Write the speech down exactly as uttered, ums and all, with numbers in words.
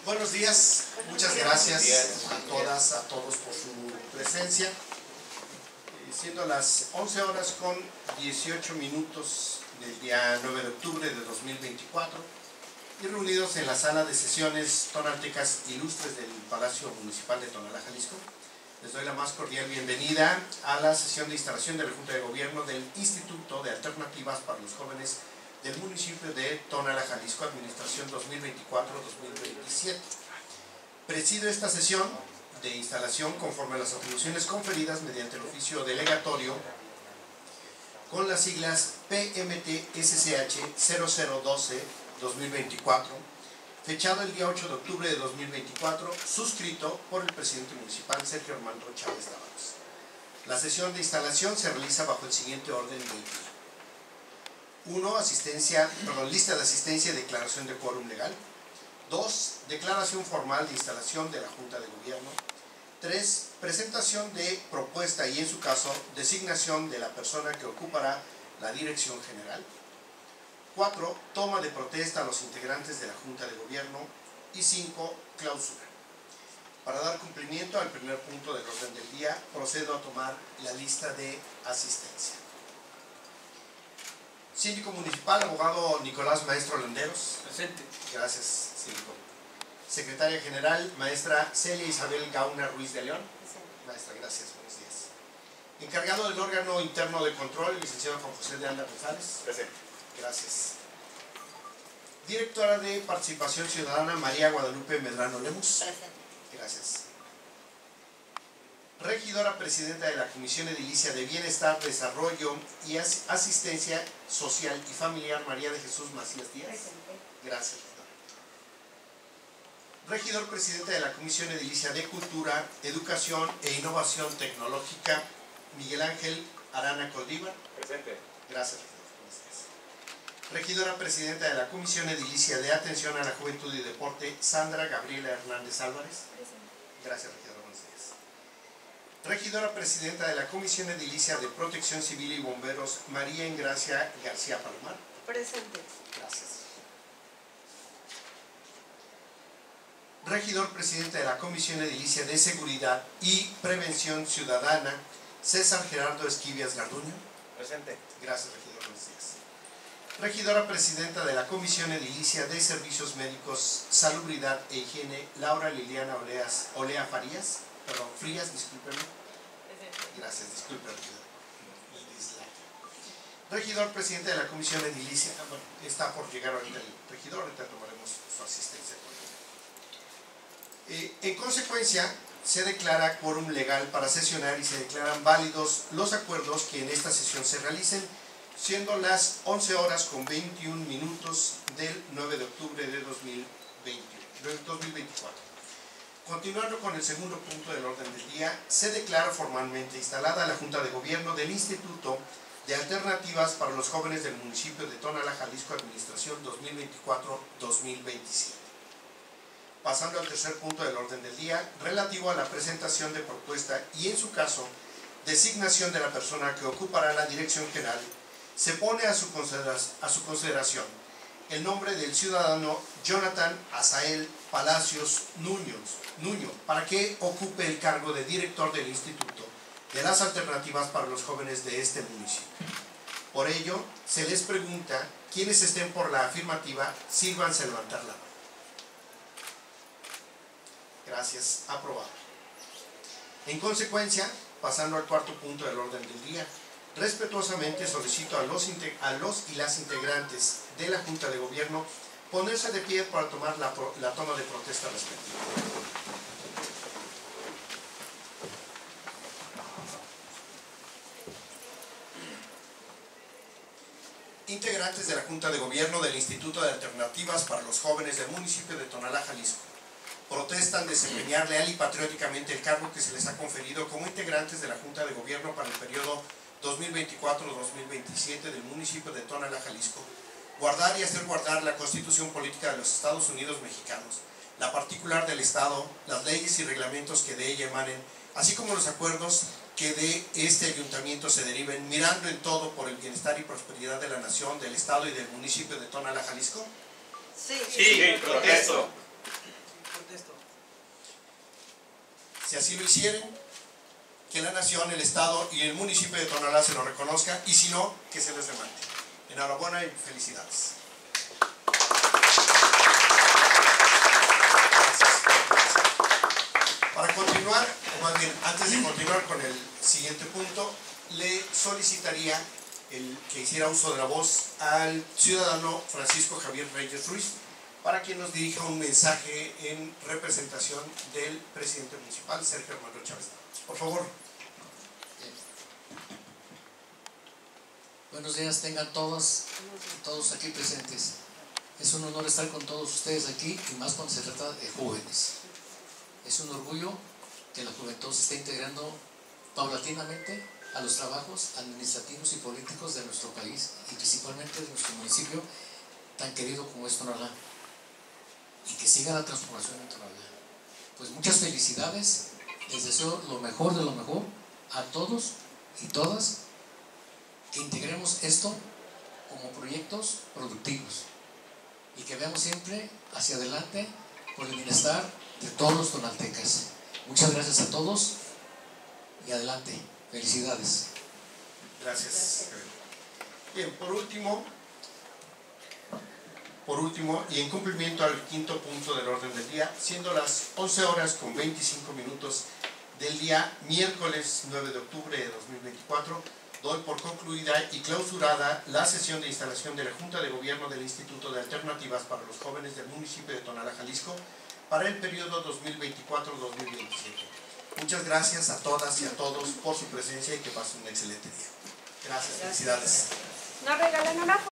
Buenos días, muchas gracias a todas, a todos por su presencia. Siendo las once horas con dieciocho minutos del día nueve de octubre de dos mil veinticuatro y reunidos en la sala de sesiones tonaltecas ilustres del Palacio Municipal de Tonalá, Jalisco, les doy la más cordial bienvenida a la sesión de instalación de la Junta de Gobierno del Instituto de Alternativas para los Jóvenes del municipio de Tonalá, Jalisco, Administración dos mil veinticuatro a dos mil veintisiete. Presido esta sesión de instalación conforme a las atribuciones conferidas mediante el oficio delegatorio con las siglas P M T S C H cero cero doce guión dos mil veinticuatro, fechado el día ocho de octubre de dos mil veinticuatro, suscrito por el presidente municipal Sergio Armando Chávez Dávalos. La sesión de instalación se realiza bajo el siguiente orden del día. uno. Asistencia, perdón, lista de asistencia y declaración de quórum legal. dos. Declaración formal de instalación de la Junta de Gobierno. tres. Presentación de propuesta y, en su caso, designación de la persona que ocupará la dirección general. cuatro. Toma de protesta a los integrantes de la Junta de Gobierno. Y cinco. Clausura. Para dar cumplimiento al primer punto del orden del día, procedo a tomar la lista de asistencia. Síndico municipal, abogado Nicolás Maestro Landeros. Presente. Gracias, síndico. Secretaria general, maestra Celia Isabel Gauna Ruiz de León. Presente. Maestra, gracias, buenos días. Encargado del órgano interno de control, licenciado Juan José de Anda González. Presente. Gracias. Directora de Participación Ciudadana, María Guadalupe Medrano Lemus. Presente. Gracias. Regidora presidenta de la Comisión Edilicia de Bienestar, Desarrollo y As Asistencia Social y Familiar, María de Jesús Macías Díaz. Presente. Gracias, regidora. Regidor presidente de la Comisión Edilicia de Cultura, Educación e Innovación Tecnológica, Miguel Ángel Arana Coldívar. Presente. Gracias, regidor. Buenos días. Regidora presidenta de la Comisión Edilicia de Atención a la Juventud y Deporte, Sandra Gabriela Hernández Álvarez. Presente. Gracias, regidora. Buenos días. Regidora presidenta de la Comisión Edilicia de Protección Civil y Bomberos, María Ingracia García Palomar. Presente. Gracias. Regidor presidente de la Comisión Edilicia de Seguridad y Prevención Ciudadana, César Gerardo Esquivias Garduño. Presente. Gracias, regidor. Buenos días. Regidora presidenta de la Comisión Edilicia de Servicios Médicos, Salubridad e Higiene, Laura Liliana Oleas, Olea Farías. Perdón, Frías, discúlpenme. Presente. Gracias, disculpe, regidor. Regidor presidente de la Comisión Edilicia, ah, bueno, está por llegar ahorita el regidor, ahorita tomaremos su asistencia. Eh, en consecuencia, se declara quórum legal para sesionar y se declaran válidos los acuerdos que en esta sesión se realicen, siendo las once horas con veintiún minutos del nueve de octubre de dos mil veinticuatro. Continuando con el segundo punto del orden del día, se declara formalmente instalada la Junta de Gobierno del Instituto de Alternativas para los Jóvenes del municipio de Tonalá, Jalisco, Administración dos mil veinticuatro a dos mil veintisiete. Pasando al tercer punto del orden del día, relativo a la presentación de propuesta y, en su caso, designación de la persona que ocupará la dirección general, se pone a su, considera a su consideración el nombre del ciudadano Jonathan Azael Palacios Nuño, Nuño para que ocupe el cargo de director del Instituto de las Alternativas para los Jóvenes de este municipio. Por ello, se les pregunta, quienes estén por la afirmativa, sírvanse a levantar la mano. Gracias, aprobado. En consecuencia, pasando al cuarto punto del orden del día, respetuosamente solicito a los, a los y las integrantes de la Junta de Gobierno ponerse de pie para tomar la, la toma de protesta respectiva. Integrantes de la Junta de Gobierno del Instituto de Alternativas para los Jóvenes del municipio de Tonalá, Jalisco, protestan desempeñar leal y patrióticamente el cargo que se les ha conferido como integrantes de la Junta de Gobierno para el periodo dos mil veinticuatro a dos mil veintisiete del municipio de Tonalá, Jalisco, guardar y hacer guardar la Constitución Política de los Estados Unidos Mexicanos, la particular del Estado, las leyes y reglamentos que de ella emanen, así como los acuerdos que de este ayuntamiento se deriven, mirando en todo por el bienestar y prosperidad de la nación, del Estado y del municipio de Tonalá, Jalisco. Sí. Sí, protesto. Si así lo hicieren, que la nación, el Estado y el municipio de Tonalá se lo reconozca, y si no, que se les remate. Enhorabuena y felicidades. Para continuar, o más bien, antes de continuar con el siguiente punto, le solicitaría el que hiciera uso de la voz al ciudadano Francisco Javier Reyes Ruiz, para que nos dirija un mensaje en representación del presidente municipal, Sergio Armando Chávez. Por favor. Buenos días tengan todos, todos aquí presentes. Es un honor estar con todos ustedes aquí, y más cuando se trata de jóvenes. Es un orgullo que la juventud se esté integrando paulatinamente a los trabajos administrativos y políticos de nuestro país, y principalmente de nuestro municipio tan querido como es Tonalá, y que siga la transformación en Tonalá. Pues muchas felicidades, les deseo lo mejor de lo mejor a todos y todas, que integremos esto como proyectos productivos y que veamos siempre hacia adelante por el bienestar de todos los tonaltecas. Muchas gracias a todos y adelante. Felicidades. Gracias. Bien, por último, por último, y en cumplimiento al quinto punto del orden del día, siendo las once horas con veinticinco minutos del día miércoles nueve de octubre de dos mil veinticuatro, doy por concluida y clausurada la sesión de instalación de la Junta de Gobierno del Instituto de Alternativas para los Jóvenes del municipio de Tonalá, Jalisco, para el periodo dos mil veinticuatro a dos mil veintisiete. Muchas gracias a todas y a todos por su presencia y que pasen un excelente día. Gracias, felicidades. Nos regalan una